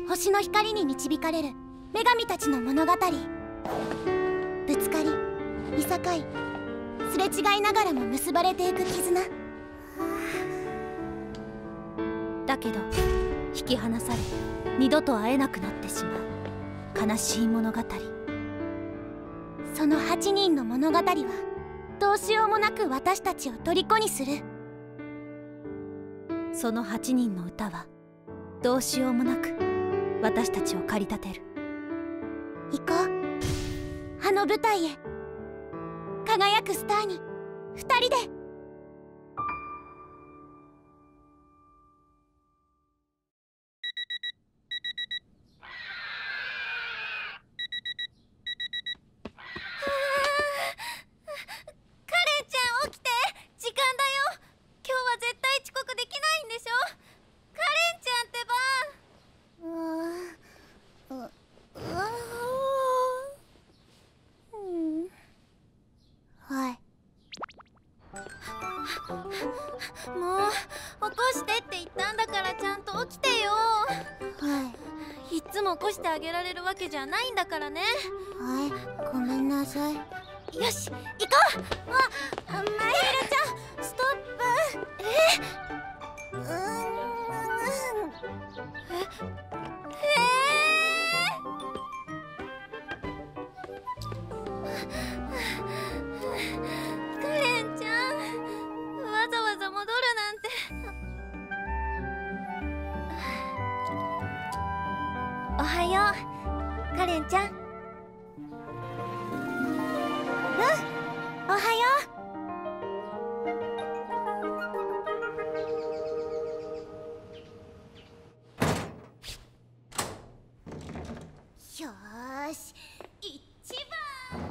星の光に導かれる女神たちの物語。ぶつかりいさかいすれ違いながらも結ばれていく絆だけど、引き離され二度と会えなくなってしまう悲しい物語。その8人の物語はどうしようもなく私たちを虜にする。その8人の歌はどうしようもなく私たちを駆り立てる。行こう、あの舞台へ。輝くスターに2人で。もう起こしてって言ったんだからちゃんと起きてよ。はい。いつも起こしてあげられるわけじゃないんだからね。はい、ごめんなさい。よし、行こう。まひるちゃん、ストップ。カレンちゃん、わざわざ戻るなんて。おはよう、カレンちゃん。おはよう。よーし、一番。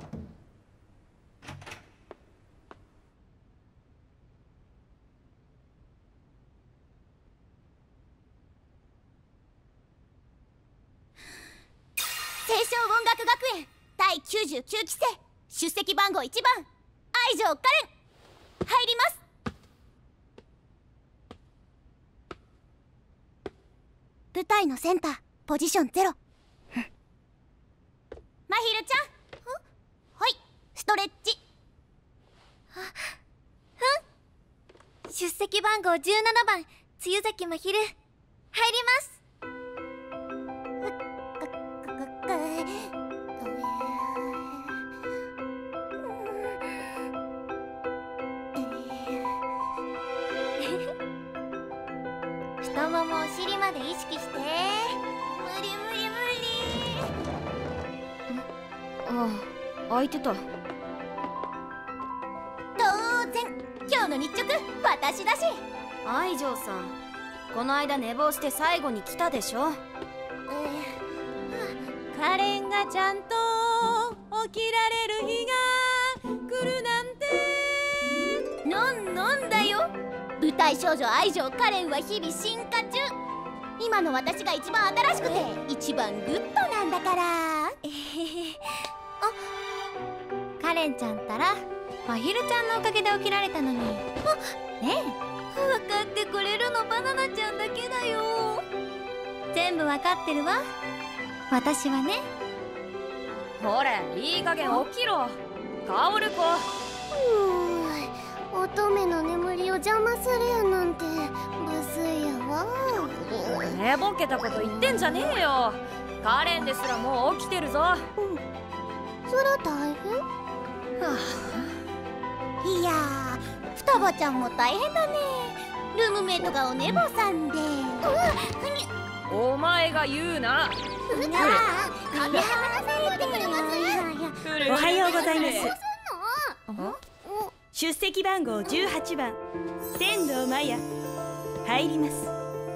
青少音楽学園第99期生、出席番号1番愛情カレン、入ります。舞台のセンターポジション0。まひるちゃん、はい、ストレッチ。出席番号17番露崎まひる、入ります。太ももお尻まで意識して。無理無理無理。 ああ、空いてた。 当然今日の日直私だし。 愛情さん、この間寝坊して最後に来たでしょ。 カレンがちゃんと起きられる日が来るなんて。なんだよ。舞台少女愛情カレンは日々進化中。今の私が一番新しくて一番グッドなんだから。カレンちゃんったらまひるちゃんのおかげで起きられたのに。ねえ、分かってくれるのバナナちゃんだけだよ。全部分かってるわ、私はね。 ほれ、いい加減起きろ、カオル子。 乙女の眠りを邪魔するやなんて無粋やわ。 寝ぼけたこと言ってんじゃねえよ。カレンですらもう起きてるぞ。 そら大変。いやー、双葉ちゃんも大変だね。ルームメイトがお寝坊さんで。 お前が言うな。 おはようございます。出席番号18番天童マヤ、入ります。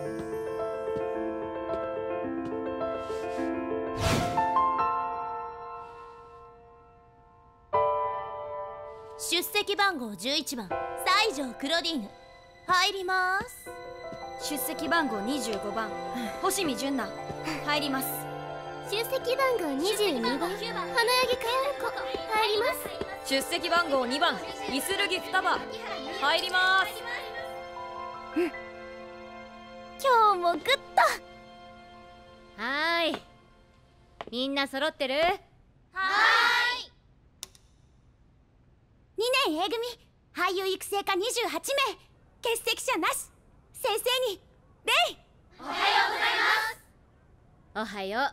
出席番号11番西条クロディーヌ、入ります。 出席番号25番星見純奈、入ります。 出席番号22番花柳かや子、入ります。 出席番号2番イスルギ双葉、入ります。 今日もグッド。 はーい。みんな揃ってる？ はーい。2年 A 組俳優育成科28名、欠席者なし。先生に礼。おはようございます。 おはよ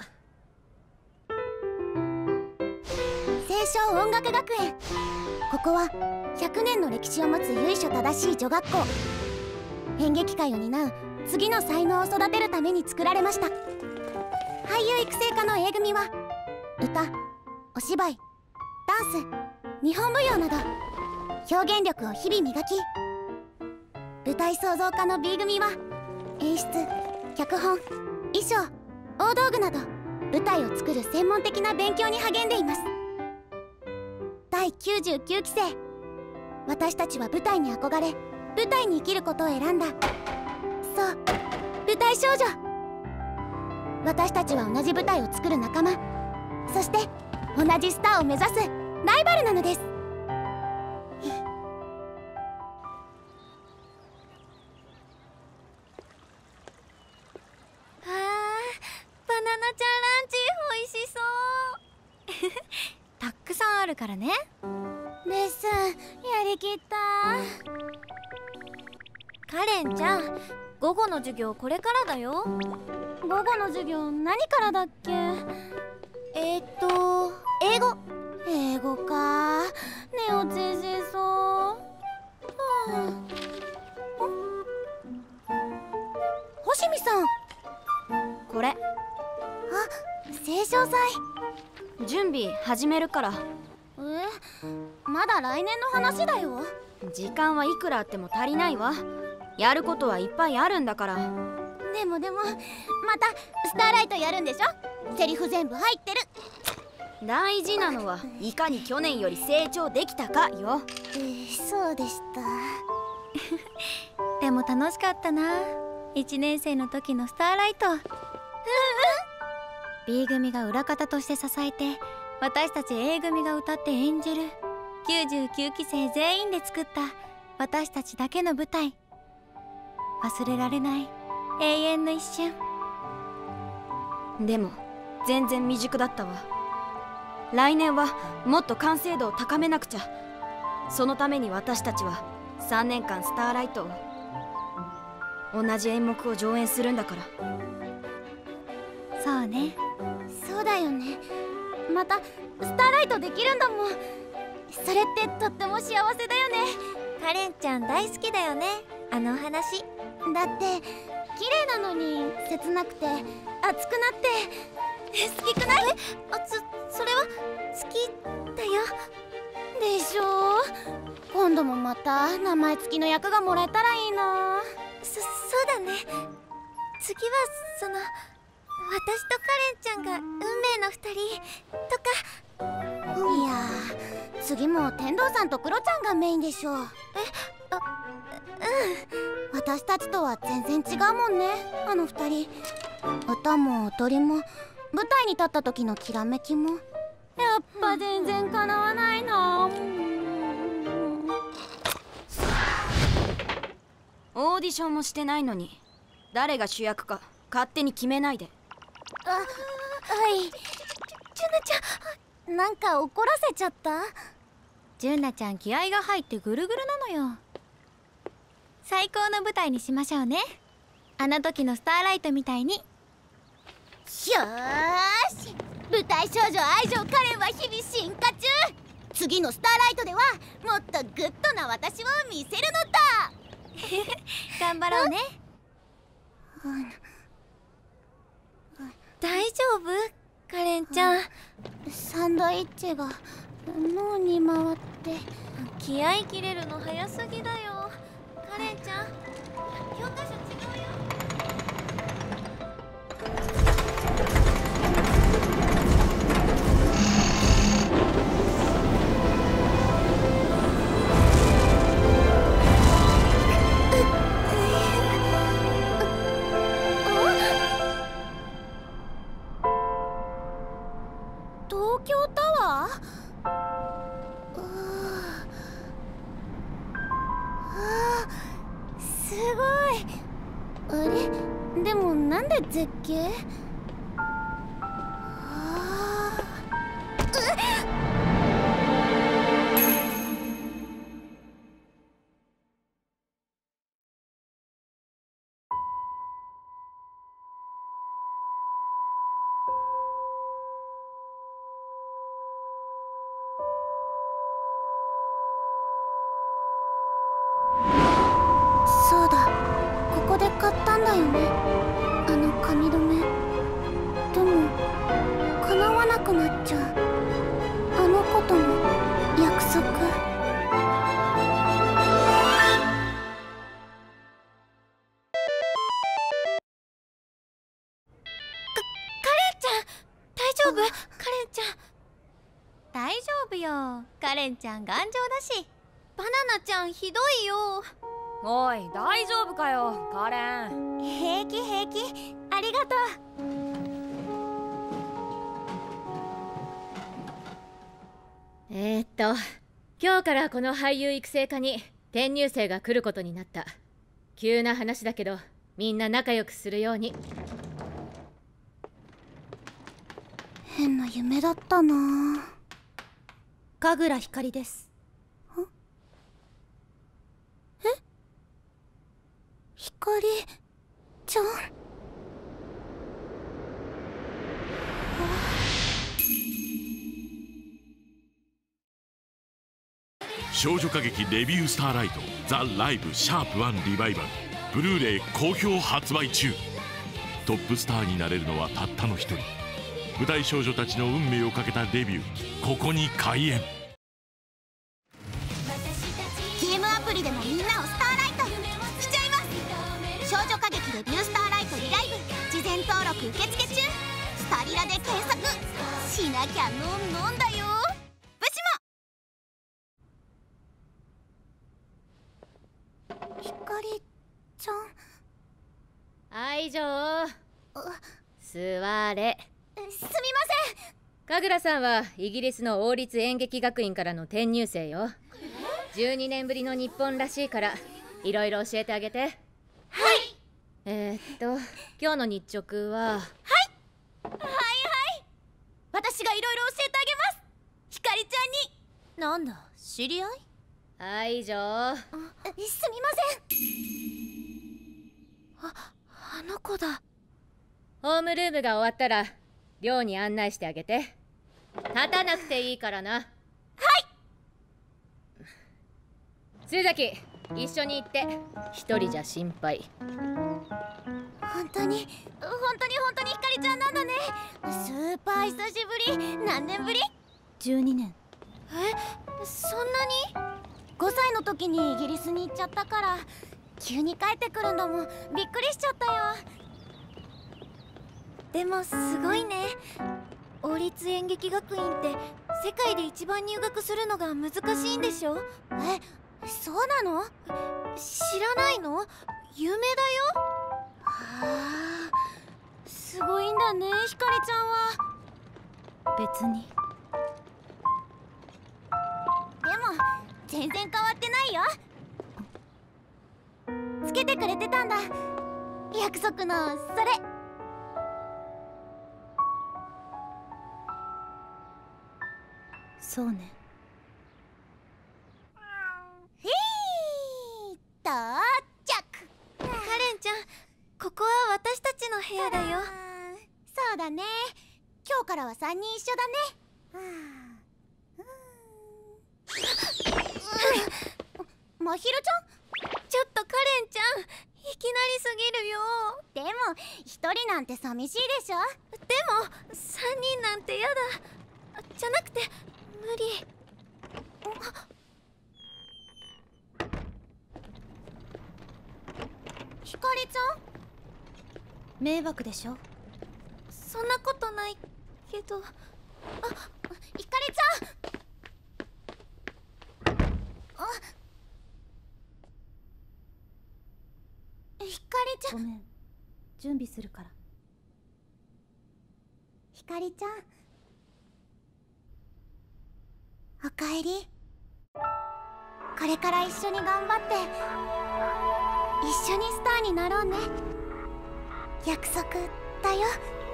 う。青少音楽学園、ここは100年の歴史を持つ由緒正しい女学校。演劇界を担う次の才能を育てるために作られました。俳優育成科の A 組は歌、お芝居、ダンス、日本舞踊など表現力を日々磨き、舞台創造科の B 組は演出、脚本、衣装、大道具など舞台を作る専門的な勉強に励んでいます。第99期生、私たちは舞台に憧れ舞台に生きることを選んだ。そう、舞台少女。私たちは同じ舞台を作る仲間、そして同じスターを目指すライバルなのです。バナナちゃんランチ美味しそうたくさんあるからね。レッスンやりきった。カレンちゃん、午後の授業これからだよ。午後の授業何からだっけ？英語。英語か。寝落ちしそう。星見さん、 これ。 あ、青少祭。 準備始めるから。 まだ来年の話だよ。 時間はいくらあっても足りないわ。やることはいっぱいあるんだから。 でもまたスターライトやるんでしょ。セリフ全部入ってる。 大事なのはいかに去年より成長できたかよ。 そうでしたでも楽しかったな、1年生の時のスターライト。B 組が裏方として支えて、私たち A 組が歌って演じる99期生全員で作った私たちだけの舞台。忘れられない永遠の一瞬。 でも全然未熟だったわ。来年はもっと完成度を高めなくちゃ。そのために私たちは3年間スターライトを、同じ演目を上演するんだから。 そうね、そうだよね。またスターライトできるんだもん。それってとっても幸せだよね。カレンちゃん大好きだよね、あの話。だって綺麗なのに切なくて熱くなって好きくない？それは好きだよ。でしょう。今度もまた名前付きの役がもらえたらいいな。そうだね。次はその私とカレンちゃんが運命の2人とか。いや、次も天童さんとクロちゃんがメインでしょう。私たちとは全然違うもんね、あの2人。歌も踊りも舞台に立った時のきらめきもやっぱ全然かなわないな。 オーディションもしてないのに誰が主役か勝手に決めないで。 はい。ジュナちゃん、なんか怒らせちゃった？ジュナちゃん気合が入ってぐるぐるなのよ。最高の舞台にしましょうね、あの時のスターライトみたいに。よーし、舞台少女愛情カレンは日々進化中。次のスターライトではもっとグッドな私を見せるのだ頑張ろうね。大丈夫？カレンちゃん。サンドイッチが脳に回って。気合い切れるの早すぎだよ。カレンちゃん、教科書違うよ。東京タワー？すごい。あれ、でもなんで絶景？ こで買ったんだよね、あの髪留め。でも叶わなくなっちゃう、あの子との約束。カレンちゃん大丈夫？カレンちゃん大丈夫よ。カレンちゃん頑丈だし。バナナちゃんひどいよ。 おい、大丈夫かよカレン。 平気平気、ありがとう。今日からこの俳優育成科に転入生が来ることになった。急な話だけどみんな仲良くするように。 変な夢だったな。神楽ひかりです。え？ひかりちゃん？ 少女歌劇レビュースターライトザ・ライブシャープ1リバイバルブルーレイ好評発売中。トップスターになれるのはたったの一人。舞台少女たちの運命をかけたデビュー、ここに開演。 ゲームアプリでもみんなをスターライトしちゃいます。少女歌劇レビュースターライトリライブ、事前登録受付中。スタリラで検索しなきゃのんのんだよ。ブシもひかりちゃん。 愛情座れ。 すみません。 神楽さんはイギリスの王立演劇学院からの転入生よ。12年ぶりの日本らしいからいろいろ教えてあげて。 はい。 今日の日直は。 はい私がいろいろ教えてあげます、ひかりちゃんに。なんだ、知り合い？ 愛情。 すみません。あの子だ。 ホームルームが終わったら寮に案内してあげて。立たなくていいからな。はい。須崎、一緒に行って。一人じゃ心配。 本当にひかりちゃんなんだね。スーパー久しぶり。何年ぶり？12年。そんなに？5歳の時にイギリスに行っちゃったから急に帰ってくるのもびっくりしちゃったよ。でもすごいね。王立演劇学院って世界で一番入学するのが難しいんでしょ？そうなの？知らないの？有名だよ。すごいんだね、ひかりちゃんは。別に。でも全然変わってないよ。つけてくれてたんだ、約束のそれ。そうね。到着。カレンちゃん、ここは私たちの部屋だよ。そうだね。今日からは3人一緒だね。まひるちゃん？ちょっとカレンちゃん、いきなりすぎるよ。でも1人なんて寂しいでしょ。でも3人なんてやだ。じゃなくて無理。ひかりちゃん？迷惑でしょ。そんなことないけど。ひかりちゃん。ひかりちゃん。ごめん、準備するから。ひかりちゃん、おかえり。これから一緒に頑張って一緒にスターになろうね。約束だよ。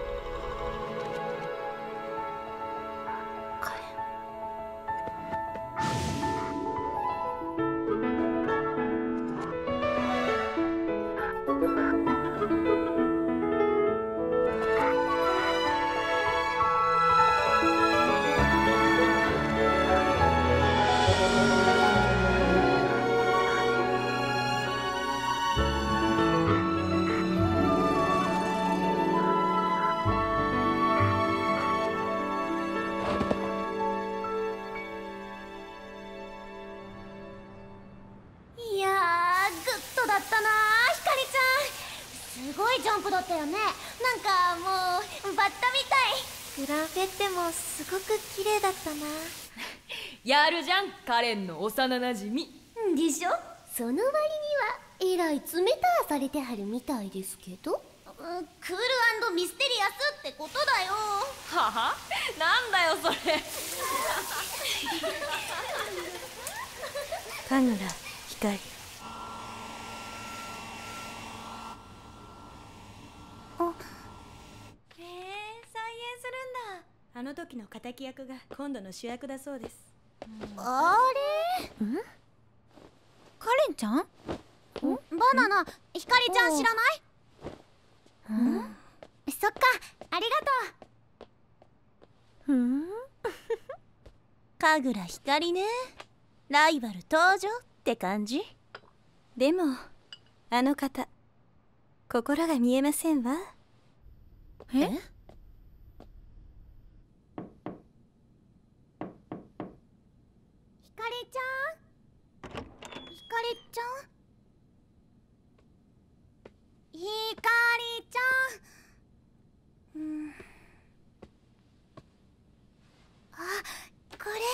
カレン。 ごいジャンプだったよね。なんかもうバッタみたい。グラフェってもすごく綺麗だったな。 やるじゃん、カレンの幼なじみでしょ。その割にはえらい冷たされてはるみたいですけど。クール&ミステリアスってことだよ。 はは、なんだよそれ。 神楽光。 再演するんだ。 あの時の敵役が今度の主役だそうです。 あれ？カレンちゃん？バナナ、ひかりちゃん知らない？そっか、ありがとう。神楽ひかりね。ライバル登場って感じ。 でもあの方心が見えませんわ。 え？ひかりちゃん、ひかりちゃん、ひかりちゃん。あ、これ。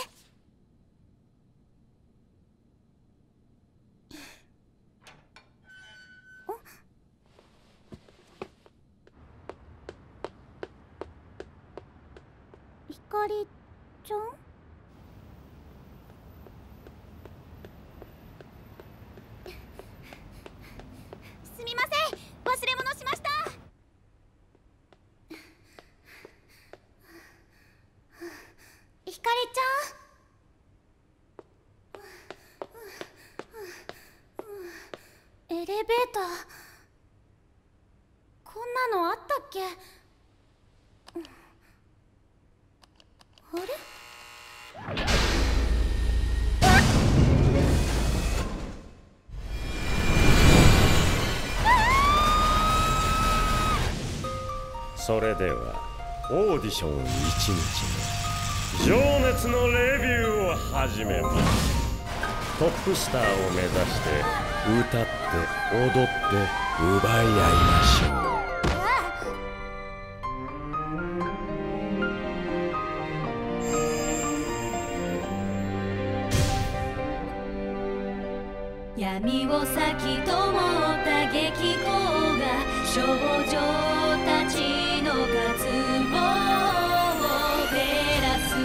ひかりちゃん？すみません、忘れ物しました。ひかりちゃん。エレベーター、こんなのあったっけ？あれ？ それではオーディション1日目、情熱のレビューを始めます。トップスターを目指して歌って踊って奪い合いましょう。 闇を先ともった激光が少女たちの渇望を照らす。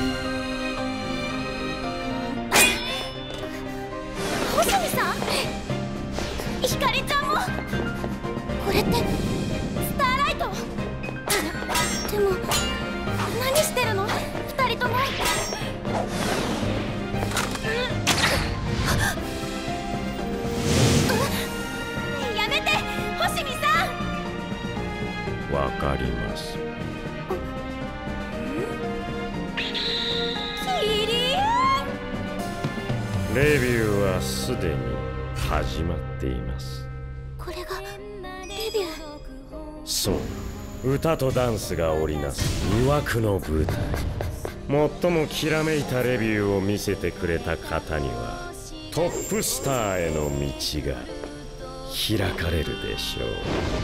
星見さん、ひかりちゃんも。これってスターライト？でも何してるの2人とも。やめて星見さん。 わかります。 キリン。 レビューはすでに始まっています。 これがレビュー。 そう、歌とダンスが織りなす魅惑の舞台。最もきらめいたレビューを見せてくれた方にはトップスターへの道が開かれるでしょう。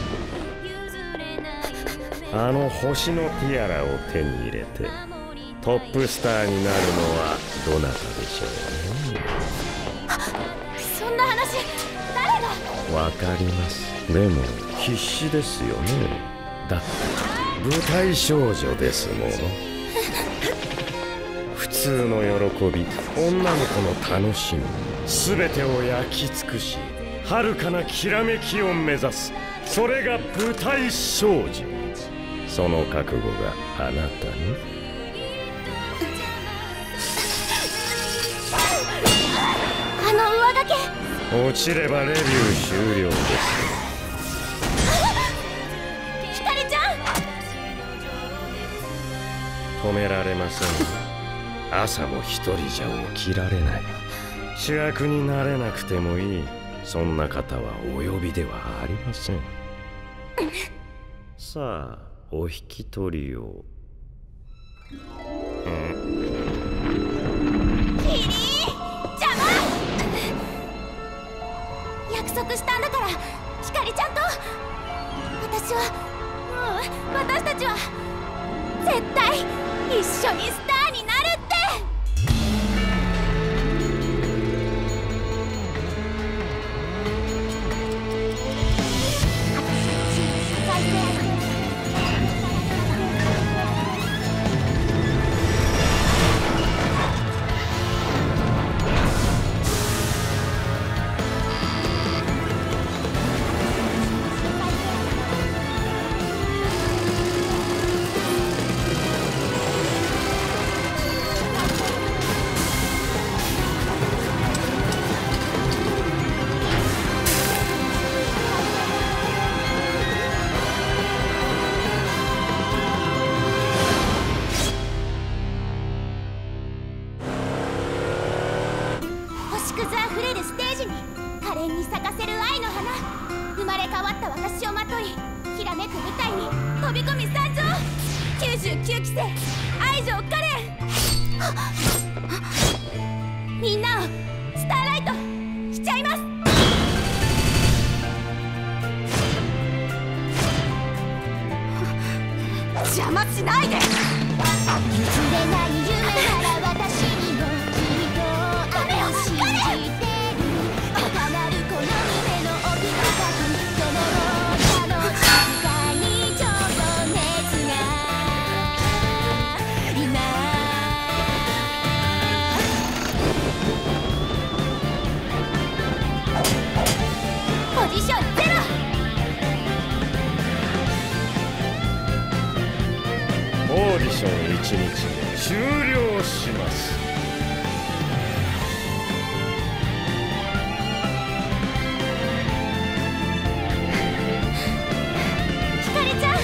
あの星のティアラを手に入れてトップスターになるのはどなたでしょうね。 そんな話誰が？ わかります。でも必死ですよね。だって舞台少女ですもの。普通の喜び、女の子の楽しみ、全てを焼き尽くし遥かなきらめきを目指す。それが舞台少女。その覚悟があなたに。 あの上書き。 落ちればレビュー終了です。 ひかりちゃん。 止められません。朝も一人じゃ起きられない。主役になれなくてもいい、そんな方はお呼びではありません。さあお引き取りを。 キリー邪魔。約束したんだからひかりちゃんと。 私たちは絶対一緒にスターになるって。星屑あふれるステージに可憐に咲かせる愛の花。生まれ変わった私をまとい、きらめく舞台に飛び込み参上。99期生愛情可憐。みんなをスターライトしちゃいます。邪魔しないで。譲れない夢なら私にもきっとある。信じてる高鳴るこの胸の奥深く、その他の静かに情熱が今ポジションゼロ。 オーディション1日終了します。 ひかりちゃん、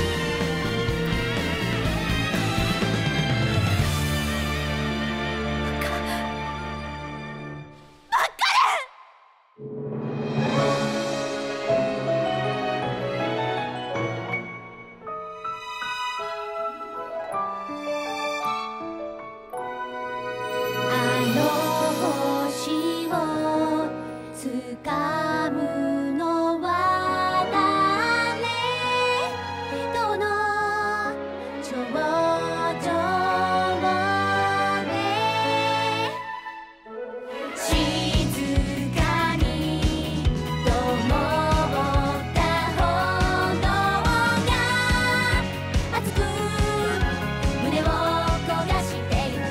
星をつかむのは誰？どの頂上で静かに灯った炎が熱く胸を焦がしてゆく。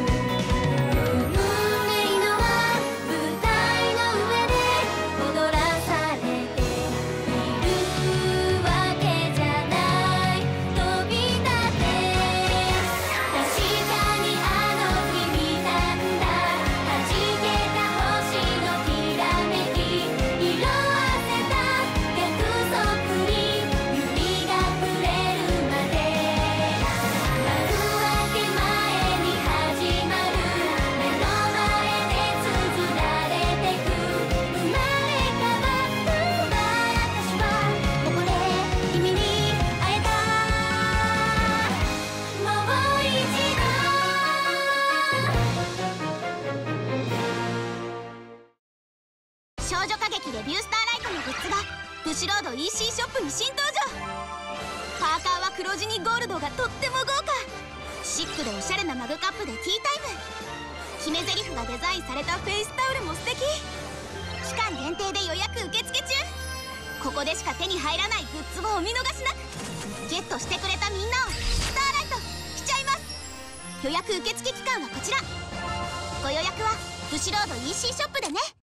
少女歌劇レビュースターライトのグッズがブシロード EC ショップに新登場。パーカーは黒地にゴールドがとっても豪華。シックでおしゃれなマグカップでティータイム。決め台詞がデザインされたフェイスタオルも素敵。期間限定で予約受付中。ここでしか手に入らないグッズをお見逃しなく。ゲットしてくれたみんなをスターライトしちゃいます。予約受付期間はこちら。ご予約はブシロード EC ショップでね。